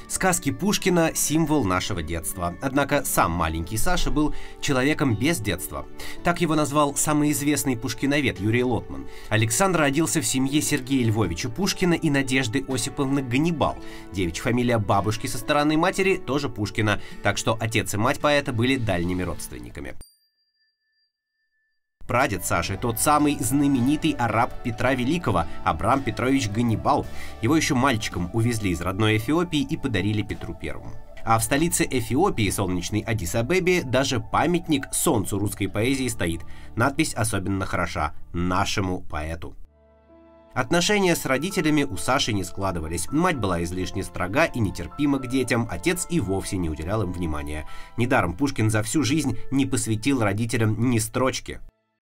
Сказки Пушкина – символ нашего детства. Однако сам маленький Саша был человеком без детства. Так его назвал самый известный пушкиновед Юрий Лотман. Александр родился в семье Сергея Львовича Пушкина и Надежды Осиповны Ганнибал. Девичья фамилия бабушки со стороны матери тоже Пушкина, так что отец и мать поэта были дальними родственниками. Прадед Саши – тот самый знаменитый араб Петра Великого, Абрам Петрович Ганнибал. Его еще мальчиком увезли из родной Эфиопии и подарили Петру Первому. А в столице Эфиопии, солнечной Аддис-Абебе, даже памятник солнцу русской поэзии стоит. Надпись особенно хороша – «Нашему поэту». Отношения с родителями у Саши не складывались. Мать была излишне строга и нетерпима к детям, отец и вовсе не уделял им внимания. Недаром Пушкин за всю жизнь не посвятил родителям ни строчки.